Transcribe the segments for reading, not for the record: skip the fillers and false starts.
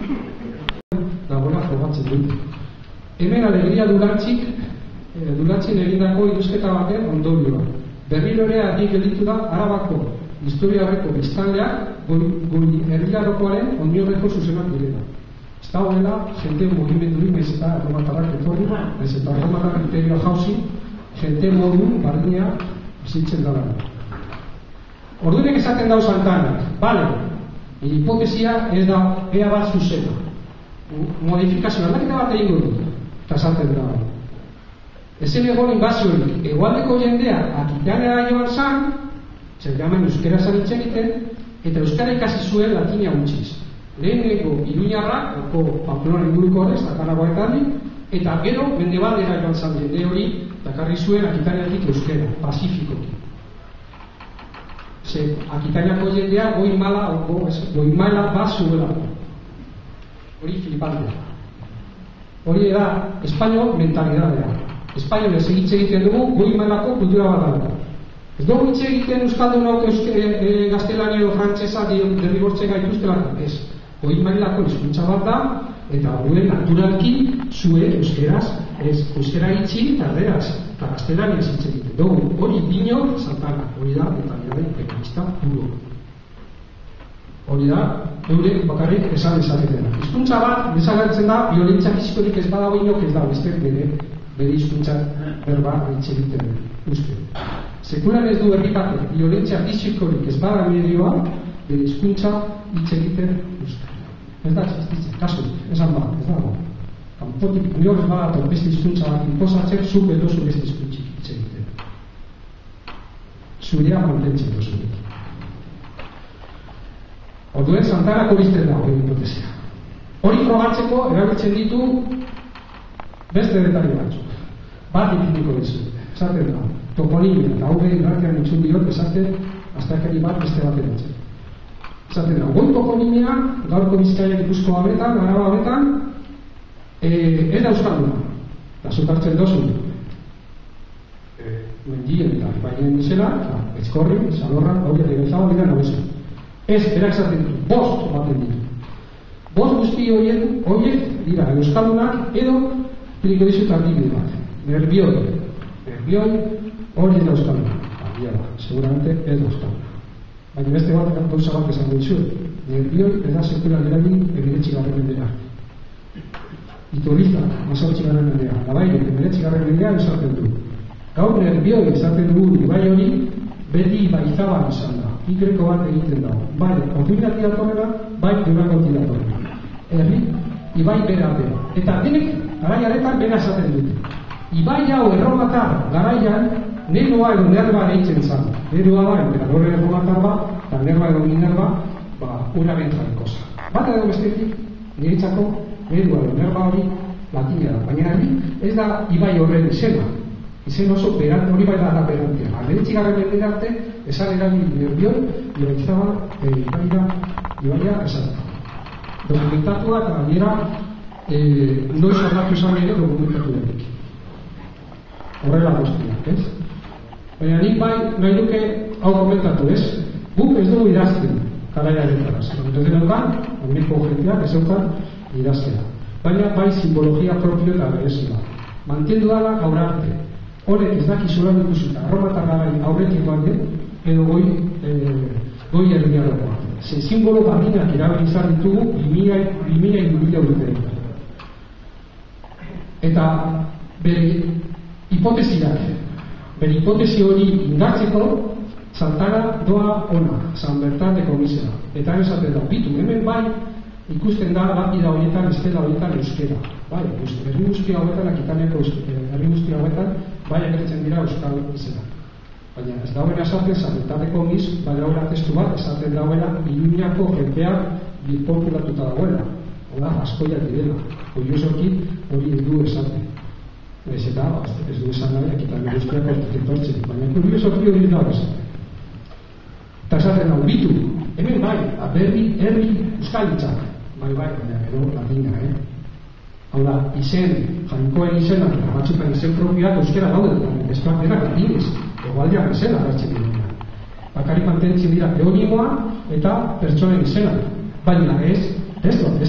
dagoela frogatzen dute. Hemen Alegria Durantzin egindako ikusketa baten ondorioa. Berriro ere argi gelditu da Arabako historiarreko biztanleak goi herriarokoaren oinarrizko zuzenak direla. Ez da horrela, jente mugimendurik ez eta erromatarrak etorri, ez eta erromatarrak interior jauzi, jente modu bardinea bizitzen dara. Ordunek esaten dau Santanak, bale, hipotesia ez da ea bat zuzena. Modifikazio aldaketa bat egingo du, eta esaten da. Ezen egon inbaziorik, egualdeko jendea Akitanera joan zan, zer gaman euskera zaritzen egiten, eta euskara ikasi zuen latina utziz. Leheneko Iruñarrak, oko Pamplona inguruko horrez, Takaragoetan, eta gero mendebaldera joan zan jende hori, takarri zuen Akitaneratik euskera, pazifikoki. Ze Akitanako jendea goi mala bat zuela. Hori flipantea. Hori da espainol mentalidadea. Espainolez egitze egiten dugu goi mailako kultura bat da. Ez dugu hitz egiten euskaldunok gaztelania edo frantsesa derrigortzen gaituztelako. Ez. Goi mailako hizkuntza bat da, eta horren naturalki zuen euskeraz, ez euskera itxi eta erderaz, eta gaztelania hitz egiten dugu. Hori dino Santana, hori da mentalidade pekanista puro. Hori da, eurek bakarrik esan dezaketena. Hizkuntza bat desagertzen da, biolentzia fisikorik ez badago inok ez da, beste bere hizkuntzak berba hitz egiten uste. Sekulan ez du erripatu, biolentzia fisikorik ez bada medioa, bere hizkuntza hitz egiten uste. Ez da existitzen, kasu, esan ba, ez dago. Kanpotik inor ez badator beste hizkuntza bat inposatzen, zuk edo zu beste hizkuntzik hitz egiten. Zurea mantentzen dozunik. Orduen Santanako bizten da hori hipotesia. Hori frogatzeko erabiltzen ditu beste detali batzuk. Bat ipiniko dizut. Esaten da, toponimia eta hau behin garkean entzun diot esaten astakeri bat beste bat eratzen. Esaten da, goi toponimia gaurko Bizkaia Gipuzkoa honetan, Araba honetan, ez da euskalduna. Eta zutartzen dozu. Mendien eta ibainen izela, Ezkorri, Zadorra, horiek egentzago dira nagusia. Ez, berak zaten ditu, bost baten ditu. Bost guzti horiek dira euskaldunak edo piriko dizut argibide bat. Nerbioi hori da euskaldunak. Argiala, seguramente ez da euskaldunak. Baina beste bat gauza bat esango dizut. Nerbioi ez da sekulan eragin emeretxigarren mendera. Itoriza, mazortxigarren mendera. Labaire, emeretxigarren mendera esaten du. Gaur nerbioi esaten du ibai hori beti ibaizaban izan da. Ikreko bat egiten dago. Bai, konfigurati datorrela, bai, durakoti datorrela. Herri, ibai bera bera. Eta denek, garaiaretan bera esaten dute. Ibai hau erromatar garaian, neroa edo nerba eitzen zan. Neroa da, emperadore erromatar ba, eta nerba edo minerba, ura bentzareko zan. Bat edo bestetik, niretzako, neroa edo nerba hori latina da. Baina herri, ez da ibai horren izena. Izen oso beran, hori bai da berantia. Ameretxigarren mendera arte, esan eragin nerbioi, ibaizaba, ibaia esan. Dokumentatua eta gainera, noiz aldatu esan ere dokumentatu denik. Horrela guztiak, ez? Baina nik bai nahi duke hau komentatu, ez? Guk ez dugu idazten, karaia egitaraz. Entonces neukan, oneko jenteak ez eukan idaztera. Baina bai simbologia propio eta berezia. Mantendu dala gaur arte. Horrek ez dakizula dituzuta, arromatar garai aurretik bande, edo goi herriarokoa. Ze simbolo bardinak erabilizar ditugu 2000 urtean. Eta bere hipotesi hori indartzeko, Santana doa ona, San Bertan de Komisera. Eta esaten da, bitu, hemen bai ikusten da lapida horietan, estela horietan euskera. Bai, herri guzti hauetan, Akitaniako herri guzti hauetan, bai agertzen dira euskal izena. Baina ez dauena esaten, Zabetateko miz, bai dagoela testu bat, esaten dauena, Iruñako jenteak birpopulatuta dagoela. Oda, askoiak direla. Kuriosoki hori du esaten. Ez eta, ez du esan nahi, Akitania guztiak hortetortzen. Baina kuriosoki hori da esaten. Eta esaten hau, bitu, hemen bai, herri euskalitzak. Bai, baina edo latina, Hau da, izen, jainkoen izena, eta batzutan izen propioak euskera daude, besteak denak adibidez, egualdean izena hartzen dira. Bakari mantentzen dira teonimoa eta pertsonen izena. Baina ez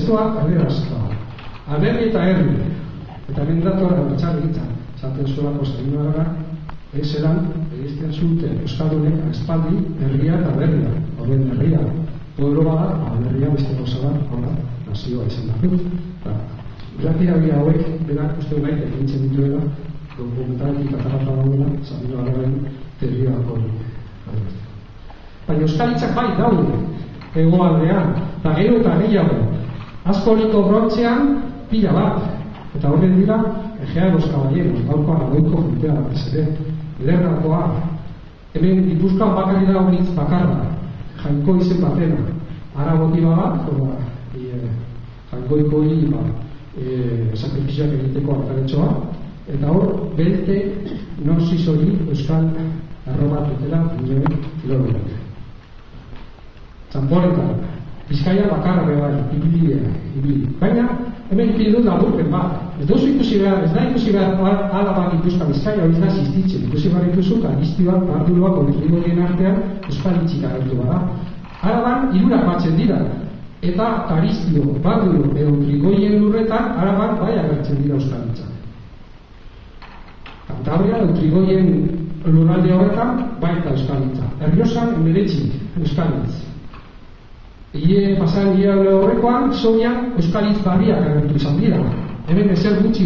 testua erderazkoa. Aberri eta herri. Eta hemen dator abertzar egitzen. Zaten zuelako zainoara, zelan, egizten zuten Euskaldunek espaldi herria eta berria. Horren herria. Pueblo bada, herria beste gauza da, nazioa izan da. Irratia hauek, berak uste gaite egintzen dituela, dokumentaletik atarata daudela, Sabino Arraren teoria hori. Baina euskalitzak bai daude, hegoaldean, eta gero eta gehiago, askoliko brontzean, pila bat, eta horren dira, Egea los Caballeros, gaurkoa nagoiko juntea batez ere, Lernakoa, hemen Gipuzkoan bakarri da honitz bakarra, Jainko izen batena, Aragotiba bat, Jainkoiko hili sakrifizioak egiteko arkaretxoa, eta hor, belte norziz hori euskal arrobat dutela nire filologiak. Txamporetan, Bizkaia bakarra bai, ibili. Baina, hemen ipili dut laburpen bat. Ez duzu ikusi behar, ez da ikusi behar Alaban ikuska Bizkaia hori da zistitzen. Ikusi behar ikusu, Karistioak, Barduloak, Oberrigoien artean euskalitzik agertu bada. Alaban, hirurak batzen dira. Eta Karistio, Bardulo, Oberrigoien lurretan, Alaban bai agertzen dira euskalitzak. Kantabria, Oberrigoien lurralde horretan, baita euskalitza. Errioxan, Emeretxik, euskalitz. Pasan ile horrekoan, Sobian euskalitz barriak agertu izan dira. Hemen ezer gutxi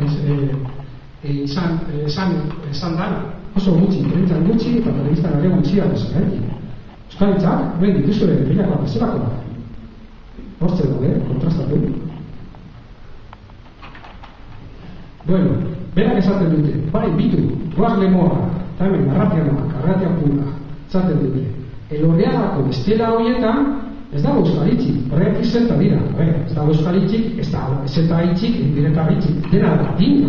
izan dara. Oso gutxi, telebistan gutxi, eta telebistan ere gutxia dezen. Euskalitzak, hemen dituzu ere, behiakoa, bezalakoa. Hortze daude, kontrastatu. Bueno, berak esaten dute, bai, bitu, goaz lemoa, eta hemen, arratia pura, esaten dute. Elorreagako bestela horietan, ez dago euskalitzik, horreak izenta dira, ez dago euskalitzik, ez dago ezeta hitzik, indirekabitzik, dena latina.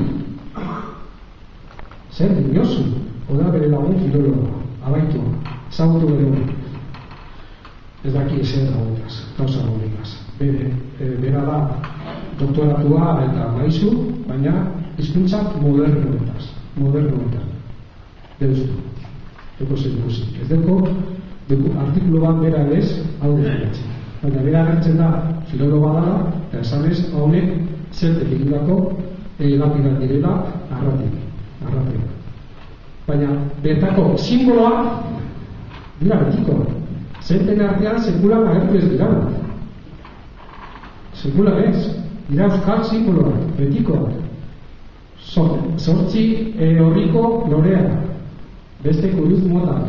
Zer diniozu, oda bere lagun filologa, abaitua, ezagutu bere hori. Ez daki ezer dagoetaz, gauza gaudegaz. Bera da doktoratua eta maizu, baina hizkuntzak modernoetaz. Deustu, eko zer ikusi. Ez deko, artikulu bat bera ez, hau definitzen. Baina bera agertzen da filologa dela, eta esanez, honek zeltek egindako lapidak direla arratik. Baina bertako simboloa dira betiko. Zelten artean sekulan agertu ez dira. Sekulan ez, dira euskal simboloa, betiko. Zortzi horriko lorea, beste kuruz motak.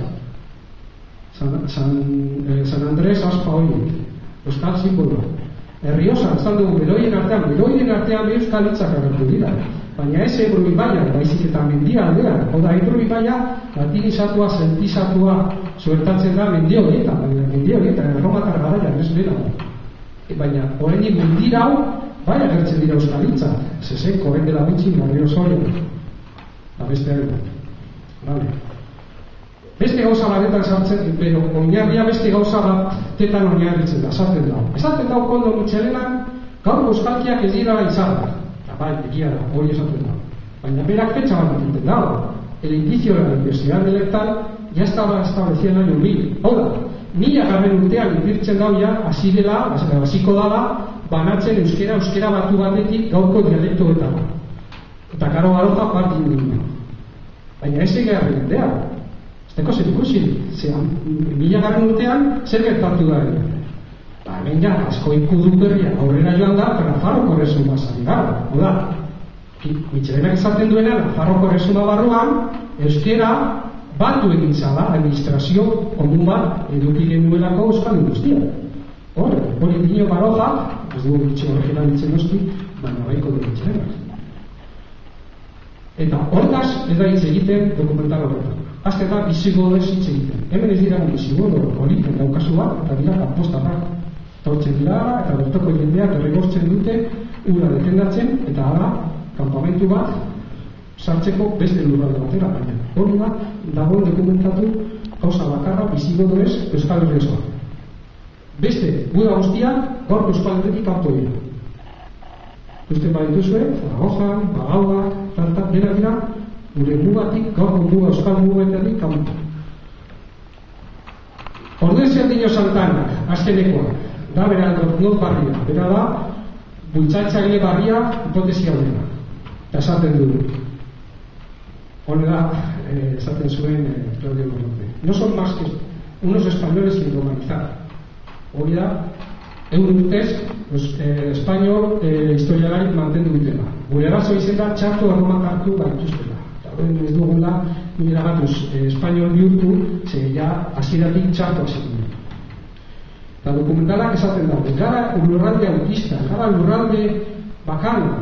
San Andrés aspa hori, euskal simboloa. Errioxan, esan dugu, beloien artean euskalitzak agertu dira. Baina ez Ebro ibaia, baizik eta mendia aldean. Oda, Ebro ibaia, latinizatua, zeltizatua, zuertatzen da mendio horietan, erromatar garaian, ez dira. Baina, horrenik mendira hau, bai agertzen dira euskalitzak. Zezeko, horren dela gutxi, Garrio Soria. Da beste agertu. Vale. Beste gauza batetan sartzen, pero oinarria beste gauza batetan oinarritzen da, esaten da. Esaten da, Koldo Mitxelenan, gaur euskalkiak ez dira izan. Eta bai, egia da, hori esaten da. Baina berak fetxa bat egiten da. El indicio de la Universidad de Lectal ya estaba establecido en el año 1000. Hau da, 1000 urtean inbirtzen da, hasiko dala, banatzen euskera batu batetik gaurko dialektoetara. Eta karo garoza bat indina. Baina ez egarri gendea. Esteko zer ikusi, 1000 urtean zer gertatu da ere. Hemen ja, asko ikudu berria aurrera joan da, Nafarroko Erresuma zari gara. Oda, Mitxelenak esaten duena, Nafarroko Erresuma barruan, euskera batu egin zala, administrazio komun bat eduki genuelako euskal guztia. Hori dino baroja, ez dugu bitxe horregela ditzen noski, baina baiko du Mitxelenak. Eta hortaz ez da hitz egiten dokumental horretan. Azte eta bizigodo ez hitz egiten. Hemen ez dira bizigodo hori, daukasua, eta dira kanpostarrak. Tortzen dira, eta bertoko jendeak erregortzen dute, ura defendatzen, eta hala, kanpamentu bat, sartzeko beste lurralde batera, baina hori da, dagoen dokumentatu gauza bakarra bizigodo ez Euskal Herria. Beste, guda guztiak, gaur Euskal Herritik kanpo dira. Uste badituzue, Zaragozan, Bagauak, tartak, dira, gure mugatik, gaur muga Euskal Mugatik kanpo. Orduen zer dino Santanak, azkenekoa. da bera not barria, bera da bultzatzaile barria hipotesia honena. Eta esaten du, honela esaten zuen Claudio Morante. No son más que unos españoles sin globalizar. Hori da, euren urtez, espainol historialarik mantendu dutela. Gure arazo izen da txarto erromakartu gaituztela. Eta horren ez dugula, nire gatuz espainol bihurtu, ze ja hasieratik txarto hasieratik. Eta dokumentalak esaten dago, gara lurralde autista, gara lurralde bakana.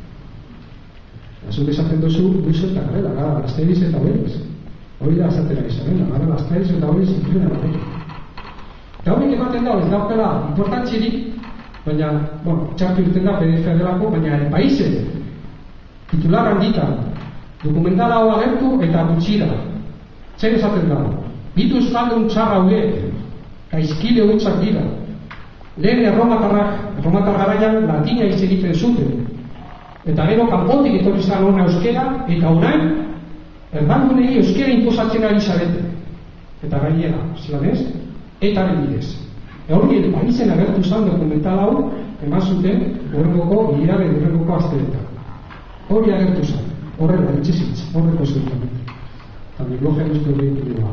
Zuk esaten duzu, duzu eta garela, gara Gasteiz eta Oiez. Hori da esatera izan, gara Gasteiz eta Oiez inkluena batekin. Eta hori ematen dago, ez daukela importantzirik, baina, txartu irten da PDF delako, baina paizen, titular handitan, dokumentala hau agertu eta gutxira. Zer esaten dago, bitu euskaldun txarra hauek, gaizkile hutsak dira. Lehen erromatar garaian latina hitz egiten zuten. Eta gero kanpotik etorri zan hona euskera, eta orain erbangunei euskera inposatzen ari zarete. Eta gainera, zelanez, eta bidez. Hori paizen agertu zan dokumental hau, eman zuten horrengoko asteetan. Hori agertu zan, horrela, etxezitz, horreko zertan. Eta biologia guztu behitu dugu.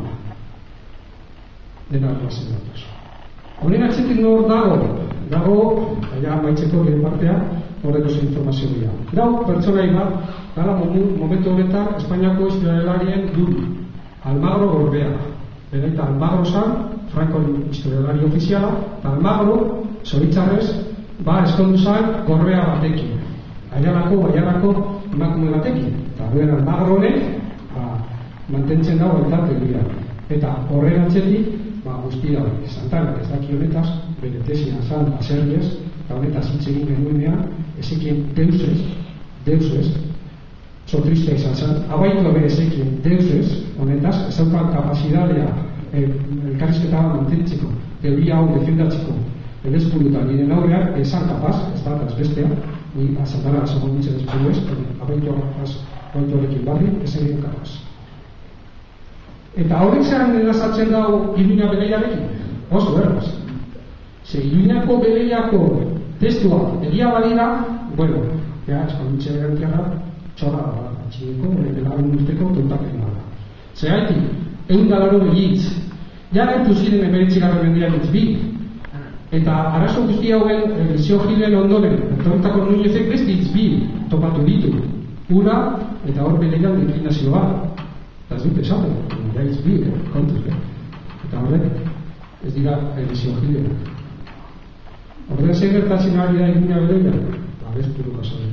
Dena arrazen datuz. Honen atxetik nor dago, ja maitzeko lehen partea, horreko zen informazio dira. Dau, pertsonai bat, gara momentu honetan, Espainiako historialarien duri, Almagro Gorbea. Eta Almagro zan, Franco historialari ofiziala, eta Almagro, zoritzarrez, eskondu zan Gorbea batekin. Baiarako emakume batekin. Eta horren Almagro honek, mantentzen dago eltarte dira. Eta horren atxetik, guztia hori, Santana ez daki honetaz, bere tesia zan aserriez, eta honetaz hitz egin genuenean, ezekien deusez, triste izan zan, abaitu bere ezekien deusez, honetaz, ez daukan kapazidadea elkarrizketa mantentzeko, teoria hau defendatzeko, elezpurutan nire aurrean, ezan kapaz, ez da, bestea, ni Santana segon ditzen ez, abaitu horrekin barri, ez egin kapaz. Eta horrek zeran erazatzen dago Iruña beleiarekin? Oso erraz. Ze Iruñako beleiako testua egia badira, eskonditxe garantiara txorra da, atxineko, belarun urteko tontaken da. Ze haiti, eundalaro begitz, jarretu ziren emeretzigarren mendiak bi. Eta arazo guzti hauen, Zio Gilen ondoren, etorretako Nuñezek beste bi topatu ditu. Ura, eta hor beleian deklinazioa. Eta ez dut esaten, jaiz bi, kontuz, eta horrek ez dira Zio Gilen. Horren zer gertatzen ari da Iruña beleia? Bez puruko